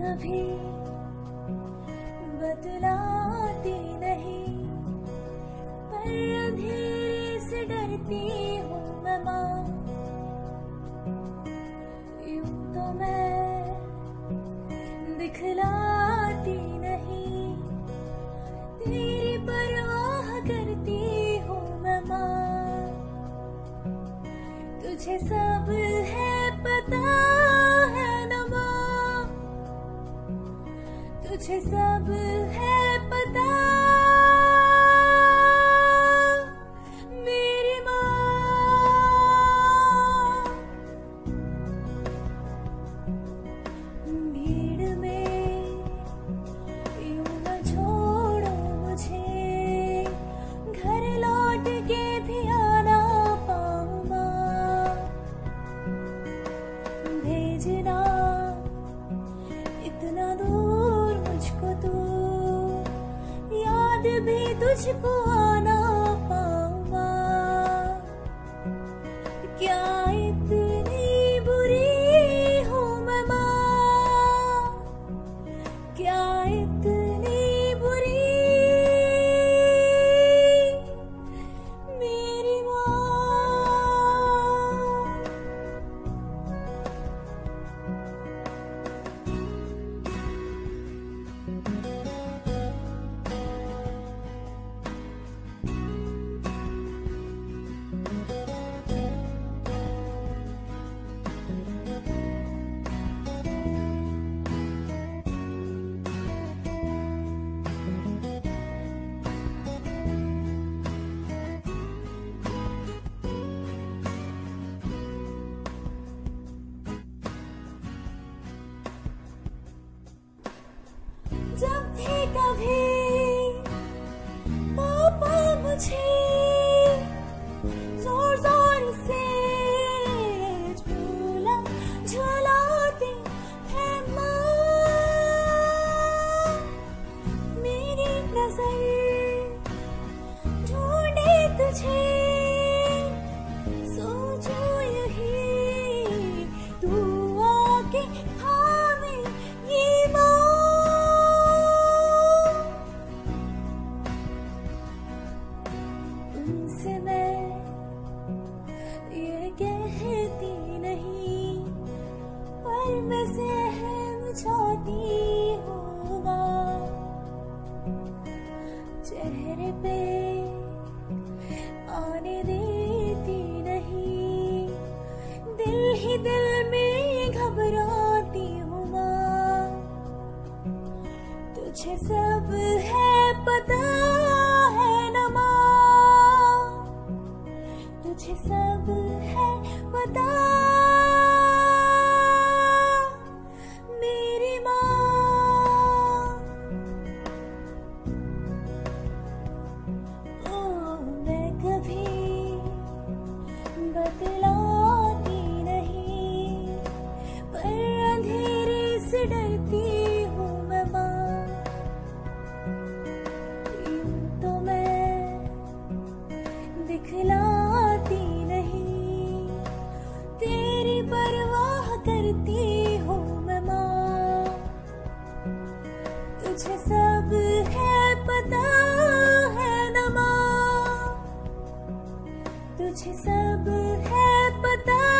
कभी बतलाती नहीं, पर अंधेरे से डरती हूँ मैं माँ। यूं तो मैं दिखलाती नहीं, तेरी परवाह करती हूँ मैं माँ। तुझे सब है पता है न माँ, तुझे सब है पता मेरी माँ। भीड़ में यूं न छोड़ो मुझे, घर लौट के भी आना पाऊँ माँ। भेजना इतना दूर मुझको तू, याद भी तुझको आना पाऊँ माँ। क्या इतनी बुरी हूँ मैं माँ, क्या इतनी बुरी मेरी माँ। जब भी कभी पापा मुझे जोर जोर से झूला झुलाते हैं माँ, मेरी नजर ढूंढे तुझे, सोचो यही तू आके थामे ये माँ। उनसे मैं ये कहती नहीं, पर मैं सहम जाती हूँ माँ। चेहरे पे आने देती नहीं, दिल ही दिल में घबराती हूँ माँ। तुझे सब है पता है न माँ, तुझे सब है पता मेरी माँ। ओ मैं कभी बतलाती नहीं, पर अंधेरे से डरती हूँ मैं माँ। यूं तो मैं दिखलाती नहीं, तेरी परवाह करती हूँ मैं माँ। तुझे सब है पता है न माँ, तुझे सब है पता